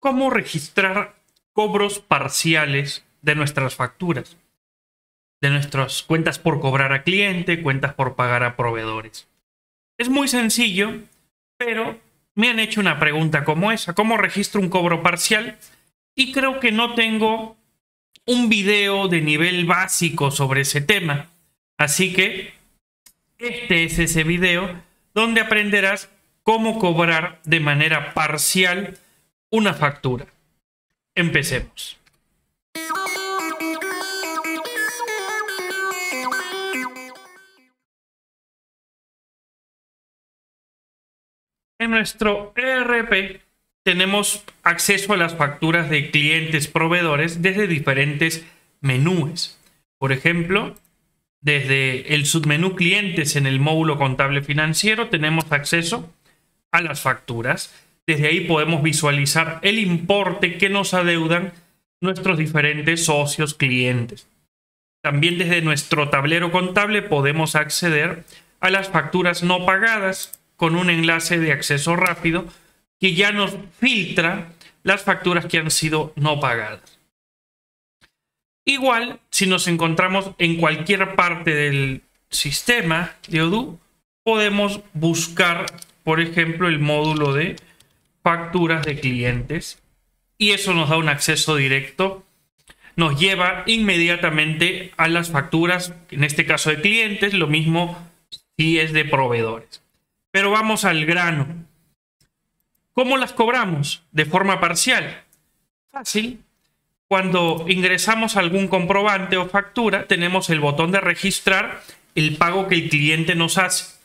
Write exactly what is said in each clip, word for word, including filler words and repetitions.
cómo registrar cobros parciales de nuestras facturas, de nuestras cuentas por cobrar a cliente, cuentas por pagar a proveedores. Es muy sencillo, pero me han hecho una pregunta como esa: ¿cómo registro un cobro parcial? Y creo que no tengo un video de nivel básico sobre ese tema. Así que este es ese video donde aprenderás cómo cobrar de manera parcial una factura. Empecemos. En nuestro E R P tenemos acceso a las facturas de clientes proveedores desde diferentes menús. Por ejemplo, desde el submenú clientes en el módulo contable financiero tenemos acceso a las facturas. Desde ahí podemos visualizar el importe que nos adeudan nuestros diferentes socios clientes. También desde nuestro tablero contable podemos acceder a las facturas no pagadas con un enlace de acceso rápido que ya nos filtra las facturas que han sido no pagadas. Igual, si nos encontramos en cualquier parte del sistema de Odoo, podemos buscar, por ejemplo, el módulo de facturas de clientes y eso nos da un acceso directo, nos lleva inmediatamente a las facturas, en este caso de clientes, lo mismo si es de proveedores. Pero vamos al grano. ¿Cómo las cobramos? De forma parcial. Fácil. Cuando ingresamos algún comprobante o factura, tenemos el botón de registrar el pago que el cliente nos hace.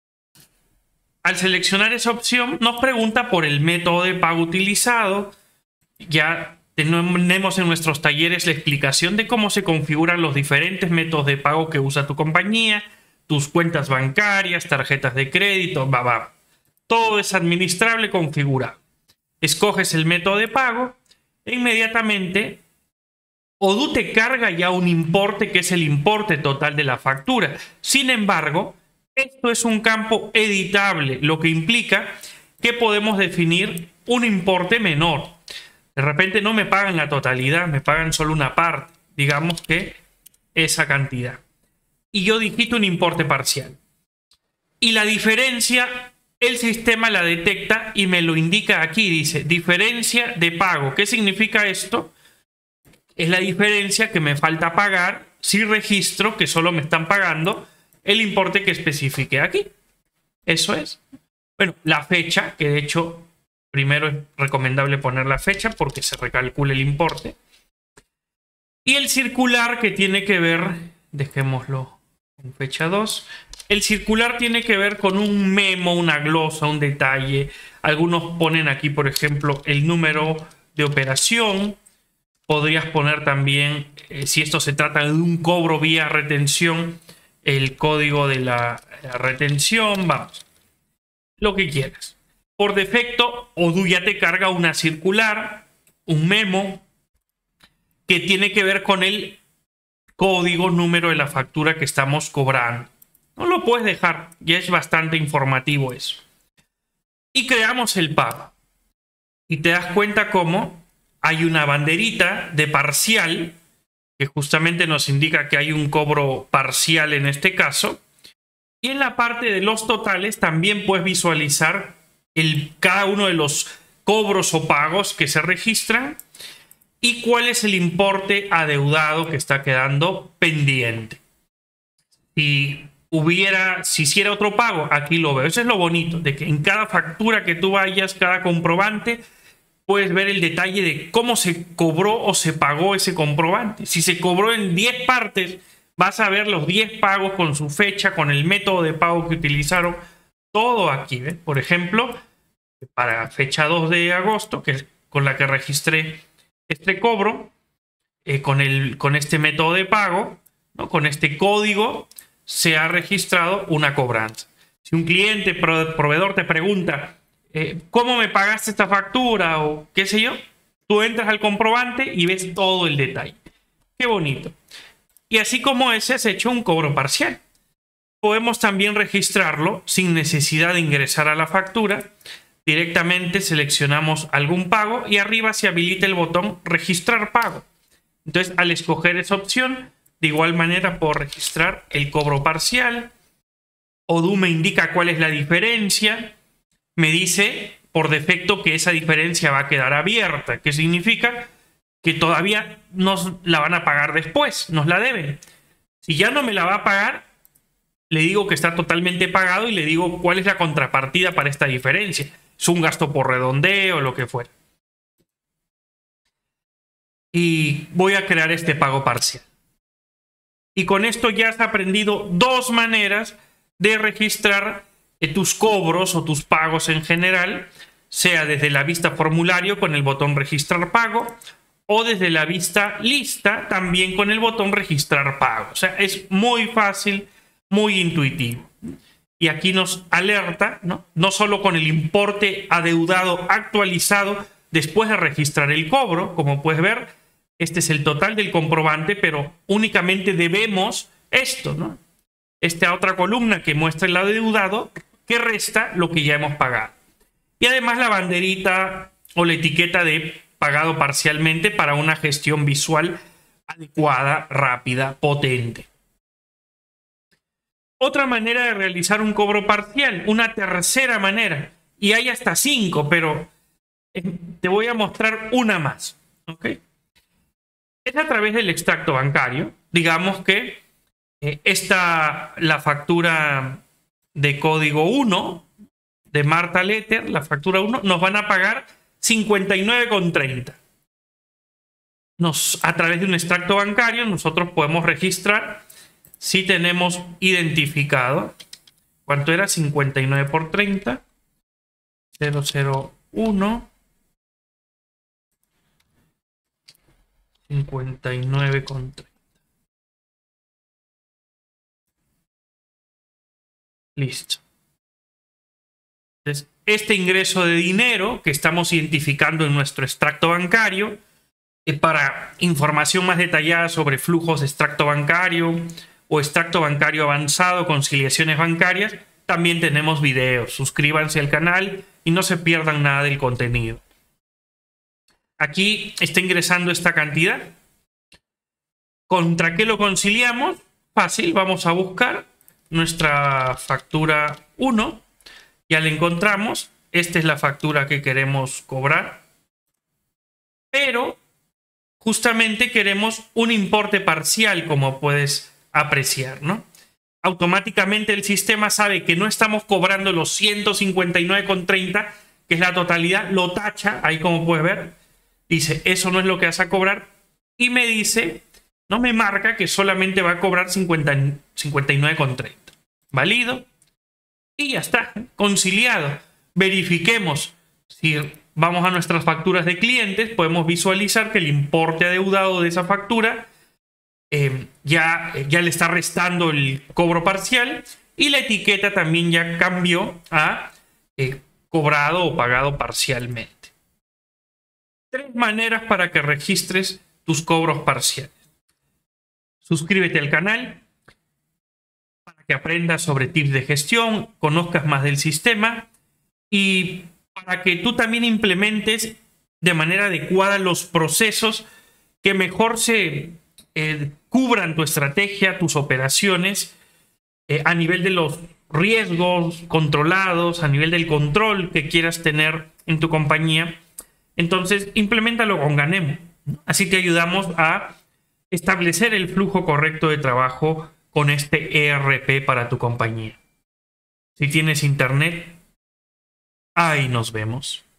Al seleccionar esa opción, nos pregunta por el método de pago utilizado. Ya tenemos en nuestros talleres la explicación de cómo se configuran los diferentes métodos de pago que usa tu compañía, tus cuentas bancarias, tarjetas de crédito, va, va. Todo es administrable, configurado. Escoges el método de pago e inmediatamente Odoo te carga ya un importe que es el importe total de la factura. Sin embargo, esto es un campo editable, lo que implica que podemos definir un importe menor. De repente no me pagan la totalidad, me pagan solo una parte, digamos que esa cantidad. Y yo digito un importe parcial. Y la diferencia, el sistema la detecta y me lo indica aquí, dice diferencia de pago. ¿Qué significa esto? Es la diferencia que me falta pagar si registro que solo me están pagando el importe que especifique aquí. Eso es. Bueno, la fecha, que de hecho primero es recomendable poner la fecha porque se recalcula el importe. Y el circular que tiene que ver, dejémoslo en fecha dos. El circular tiene que ver con un memo, una glosa, un detalle. Algunos ponen aquí, por ejemplo, el número de operación. Podrías poner también, eh, si esto se trata de un cobro vía retención, el código de la, la retención. Vamos, lo que quieras. Por defecto, Odoo ya te carga una circular, un memo, que tiene que ver con el código, número de la factura que estamos cobrando. No lo puedes dejar, ya es bastante informativo eso. Y creamos el pago. Y te das cuenta cómo hay una banderita de parcial, que justamente nos indica que hay un cobro parcial en este caso. Y en la parte de los totales también puedes visualizar el, cada uno de los cobros o pagos que se registran y cuál es el importe adeudado que está quedando pendiente. Si hubiera, si hiciera otro pago, aquí lo veo. Eso es lo bonito, de que en cada factura que tú vayas, cada comprobante, puedes ver el detalle de cómo se cobró o se pagó ese comprobante. Si se cobró en diez partes, vas a ver los diez pagos con su fecha, con el método de pago que utilizaron, todo aquí. ¿Ves? Por ejemplo, para fecha dos de agosto, que es con la que registré este cobro, eh, con, el, con este método de pago, ¿no? Con este código, se ha registrado una cobranza. Si un cliente, proveedor te pregunta, eh, ¿cómo me pagaste esta factura? O qué sé yo, tú entras al comprobante y ves todo el detalle. Qué bonito. Y así como ese, has hecho un cobro parcial. Podemos también registrarlo sin necesidad de ingresar a la factura directamente seleccionamos algún pago y arriba se habilita el botón registrar pago. Entonces, al escoger esa opción, de igual manera puedo registrar el cobro parcial. Odoo me indica cuál es la diferencia. Me dice por defecto que esa diferencia va a quedar abierta. ¿Qué significa? Que todavía nos la van a pagar después, nos la deben. Si ya no me la va a pagar, le digo que está totalmente pagado y le digo cuál es la contrapartida para esta diferencia. Es un gasto por redondeo o lo que fuera. Y voy a crear este pago parcial. Y con esto ya has aprendido dos maneras de registrar eh, tus cobros o tus pagos en general, sea desde la vista formulario con el botón registrar pago o desde la vista lista también con el botón registrar pago. O sea, es muy fácil, muy intuitivo. Y aquí nos alerta, ¿no? No solo con el importe adeudado actualizado después de registrar el cobro, como puedes ver, este es el total del comprobante, pero únicamente debemos esto, ¿no? Esta otra columna que muestra el adeudado, que resta lo que ya hemos pagado. Y además la banderita o la etiqueta de pagado parcialmente para una gestión visual adecuada, rápida, potente. Otra manera de realizar un cobro parcial, una tercera manera, y hay hasta cinco, pero te voy a mostrar una más, ¿ok? Es a través del extracto bancario. Digamos que eh, esta, la factura de código uno de Marta Letter, la factura uno, nos van a pagar cincuenta y nueve con treinta. Nos, a través de un extracto bancario nosotros podemos registrar si tenemos identificado, ¿cuánto era? cincuenta y nueve por treinta, cero cero uno, cincuenta y nueve con treinta. Listo. Entonces, este ingreso de dinero que estamos identificando en nuestro extracto bancario, eh, para información más detallada sobre flujos de extracto bancario o extracto bancario avanzado, conciliaciones bancarias, también tenemos videos. Suscríbanse al canal y no se pierdan nada del contenido. Aquí está ingresando esta cantidad. ¿Contra qué lo conciliamos? Fácil, vamos a buscar nuestra factura uno. Ya la encontramos. Esta es la factura que queremos cobrar. Pero justamente queremos un importe parcial, como puedes apreciar, ¿no? Automáticamente el sistema sabe que no estamos cobrando los ciento cincuenta y nueve con treinta, que es la totalidad, lo tacha, ahí como puedes ver, dice, eso no es lo que vas a cobrar, y me dice, no me marca que solamente va a cobrar cincuenta, cincuenta y nueve con treinta. Válido. Y ya está, conciliado. Verifiquemos si vamos a nuestras facturas de clientes, podemos visualizar que el importe adeudado de esa factura eh, ya, ya le está restando el cobro parcial y la etiqueta también ya cambió a eh, cobrado o pagado parcialmente. Tres maneras para que registres tus cobros parciales. Suscríbete al canal para que aprendas sobre tips de gestión, conozcas más del sistema y para que tú también implementes de manera adecuada los procesos que mejor se eh, cubran tu estrategia, tus operaciones, eh, a nivel de los riesgos controlados, a nivel del control que quieras tener en tu compañía. Entonces, impleméntalo con Ganemo. Así te ayudamos a establecer el flujo correcto de trabajo con este E R P para tu compañía. Si tienes internet, ahí nos vemos.